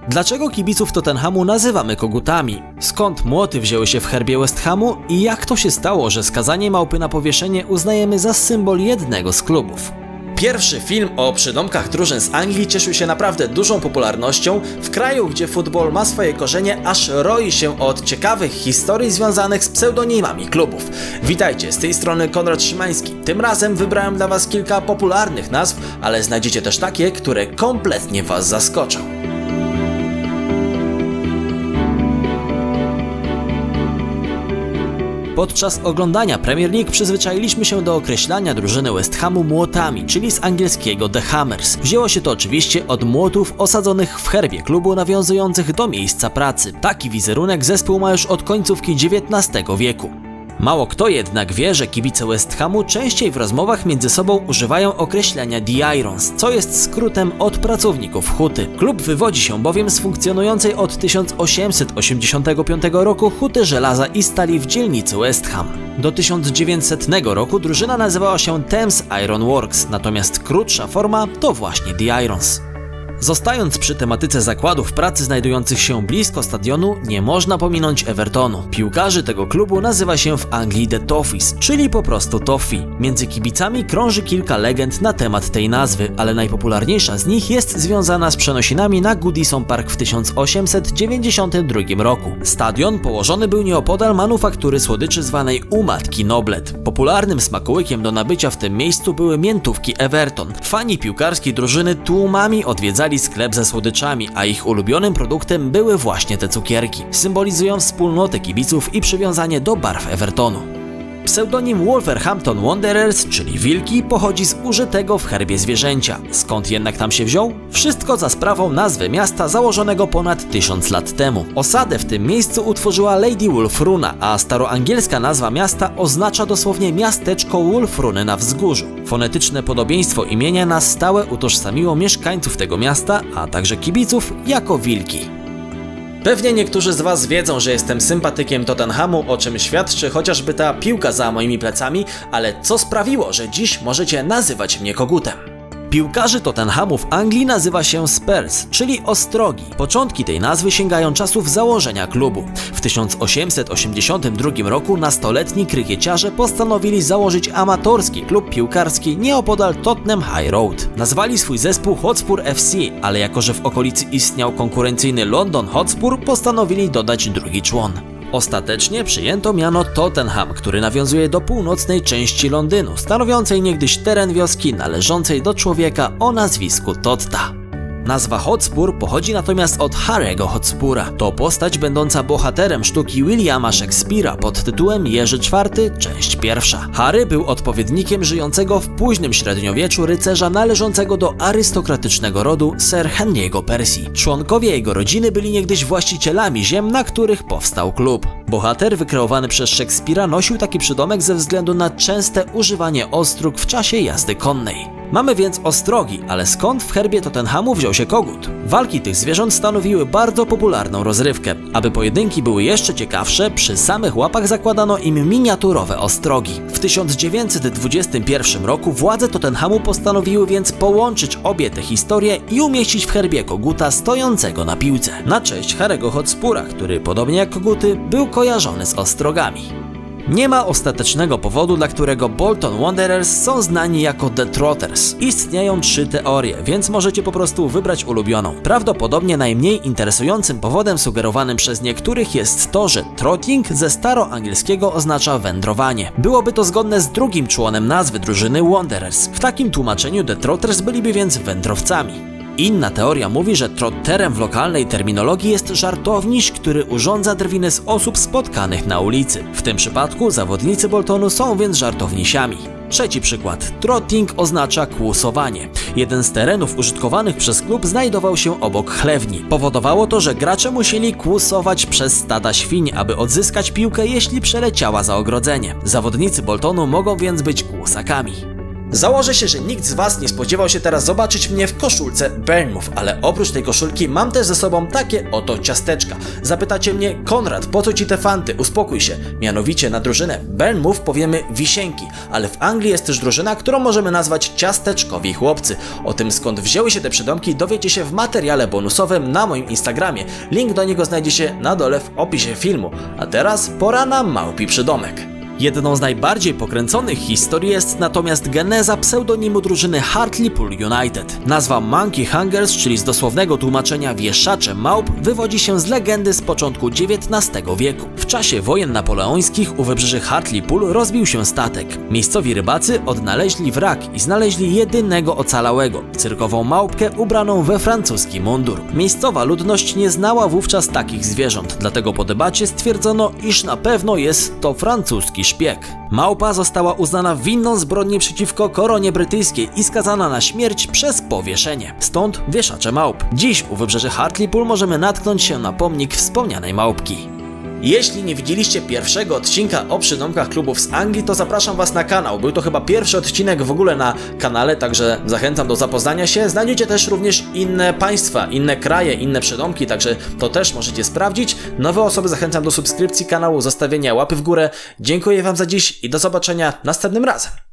Dlaczego kibiców Tottenhamu nazywamy kogutami? Skąd młoty wzięły się w herbie West Hamu i jak to się stało, że skazanie małpy na powieszenie uznajemy za symbol jednego z klubów? Pierwszy film o przydomkach drużyn z Anglii cieszył się naprawdę dużą popularnością w kraju, gdzie futbol ma swoje korzenie, aż roi się od ciekawych historii związanych z pseudonimami klubów. Witajcie, z tej strony Konrad Szymański. Tym razem wybrałem dla Was kilka popularnych nazw, ale znajdziecie też takie, które kompletnie Was zaskoczą. Podczas oglądania Premier League przyzwyczailiśmy się do określania drużyny West Hamu młotami, czyli z angielskiego The Hammers. Wzięło się to oczywiście od młotów osadzonych w herbie klubu nawiązujących do miejsca pracy. Taki wizerunek zespół ma już od końcówki XIX wieku. Mało kto jednak wie, że kibice West Hamu częściej w rozmowach między sobą używają określenia The Irons, co jest skrótem od pracowników huty. Klub wywodzi się bowiem z funkcjonującej od 1885 roku huty żelaza i stali w dzielnicy West Ham. Do 1900 roku drużyna nazywała się Thames Iron Works, natomiast krótsza forma to właśnie The Irons. Zostając przy tematyce zakładów pracy znajdujących się blisko stadionu, nie można pominąć Evertonu. Piłkarzy tego klubu nazywa się w Anglii The Toffees, czyli po prostu Toffee. Między kibicami krąży kilka legend na temat tej nazwy, ale najpopularniejsza z nich jest związana z przenosinami na Goodison Park w 1892 roku. Stadion położony był nieopodal manufaktury słodyczy zwanej u matki Noblet. Popularnym smakołykiem do nabycia w tym miejscu były miętówki Everton. Fani piłkarskiej drużyny tłumami odwiedzali sklep ze słodyczami, a ich ulubionym produktem były właśnie te cukierki. Symbolizują wspólnotę kibiców i przywiązanie do barw Evertonu. Pseudonim Wolverhampton Wanderers, czyli Wilki, pochodzi z użytego w herbie zwierzęcia. Skąd jednak tam się wziął? Wszystko za sprawą nazwy miasta założonego ponad 1000 lat temu. Osadę w tym miejscu utworzyła Lady Wulfruna, a staroangielska nazwa miasta oznacza dosłownie miasteczko Wulfruny na wzgórzu. Fonetyczne podobieństwo imienia na stałe utożsamiło mieszkańców tego miasta, a także kibiców jako wilki. Pewnie niektórzy z Was wiedzą, że jestem sympatykiem Tottenhamu, o czym świadczy chociażby ta piłka za moimi plecami, ale co sprawiło, że dziś możecie nazywać mnie kogutem? Piłkarzy Tottenhamu w Anglii nazywa się Spurs, czyli Ostrogi. Początki tej nazwy sięgają czasów założenia klubu. W 1882 roku nastoletni krykieciarze postanowili założyć amatorski klub piłkarski nieopodal Tottenham High Road. Nazwali swój zespół Hotspur FC, ale jako że w okolicy istniał konkurencyjny London Hotspur, postanowili dodać drugi człon. Ostatecznie przyjęto miano Tottenham, który nawiązuje do północnej części Londynu, stanowiącej niegdyś teren wioski należącej do człowieka o nazwisku Totta. Nazwa Hotspur pochodzi natomiast od Harry'ego Hotspura. To postać będąca bohaterem sztuki Williama Shakespeare'a pod tytułem Jerzy IV, część pierwsza. Harry był odpowiednikiem żyjącego w późnym średniowieczu rycerza należącego do arystokratycznego rodu Sir Henry'ego Percy. Członkowie jego rodziny byli niegdyś właścicielami ziem, na których powstał klub. Bohater wykreowany przez Shakespeare'a nosił taki przydomek ze względu na częste używanie ostróg w czasie jazdy konnej. Mamy więc ostrogi, ale skąd w herbie Tottenhamu wziął się kogut? Walki tych zwierząt stanowiły bardzo popularną rozrywkę. Aby pojedynki były jeszcze ciekawsze, przy samych łapach zakładano im miniaturowe ostrogi. W 1921 roku władze Tottenhamu postanowiły więc połączyć obie te historie i umieścić w herbie koguta stojącego na piłce. Na cześć Harry'ego Hotspura, który podobnie jak koguty był kojarzony z ostrogami. Nie ma ostatecznego powodu, dla którego Bolton Wanderers są znani jako The Trotters. Istnieją 3 teorie, więc możecie po prostu wybrać ulubioną. Prawdopodobnie najmniej interesującym powodem sugerowanym przez niektórych jest to, że trotting ze staroangielskiego oznacza wędrowanie. Byłoby to zgodne z drugim członem nazwy drużyny Wanderers. W takim tłumaczeniu The Trotters byliby więc wędrowcami. Inna teoria mówi, że trotterem w lokalnej terminologii jest żartowniś, który urządza drwiny z osób spotkanych na ulicy. W tym przypadku zawodnicy Boltonu są więc żartownisiami. Trzeci przykład. Trotting oznacza kłusowanie. Jeden z terenów użytkowanych przez klub znajdował się obok chlewni. Powodowało to, że gracze musieli kłusować przez stada świń, aby odzyskać piłkę, jeśli przeleciała za ogrodzenie. Zawodnicy Boltonu mogą więc być kłusakami. Założę się, że nikt z was nie spodziewał się teraz zobaczyć mnie w koszulce Bournemouth, ale oprócz tej koszulki mam też ze sobą takie oto ciasteczka. Zapytacie mnie: Konrad, po co ci te fanty? Uspokój się. Mianowicie na drużynę Bournemouth powiemy wisienki, ale w Anglii jest też drużyna, którą możemy nazwać ciasteczkowi chłopcy. O tym, skąd wzięły się te przydomki, dowiecie się w materiale bonusowym na moim Instagramie. Link do niego znajdzie się na dole w opisie filmu. A teraz pora na małpi przydomek. Jedną z najbardziej pokręconych historii jest natomiast geneza pseudonimu drużyny Hartlepool United. Nazwa Monkey Hangers, czyli z dosłownego tłumaczenia wieszacze małp, wywodzi się z legendy z początku XIX wieku. W czasie wojen napoleońskich u wybrzeży Hartlepool rozbił się statek. Miejscowi rybacy odnaleźli wrak i znaleźli jedynego ocalałego, cyrkową małpkę ubraną we francuski mundur. Miejscowa ludność nie znała wówczas takich zwierząt, dlatego po debacie stwierdzono, iż na pewno jest to francuski szpieg. Małpa została uznana winną zbrodni przeciwko koronie brytyjskiej i skazana na śmierć przez powieszenie. Stąd wieszacze małp. Dziś u wybrzeży Hartlepool możemy natknąć się na pomnik wspomnianej małpki. Jeśli nie widzieliście pierwszego odcinka o przydomkach klubów z Anglii, to zapraszam was na kanał. Był to chyba pierwszy odcinek w ogóle na kanale, także zachęcam do zapoznania się. Znajdziecie też również inne państwa, inne kraje, inne przydomki, także to też możecie sprawdzić. Nowe osoby zachęcam do subskrypcji kanału, zostawienia łapy w górę. Dziękuję wam za dziś i do zobaczenia następnym razem.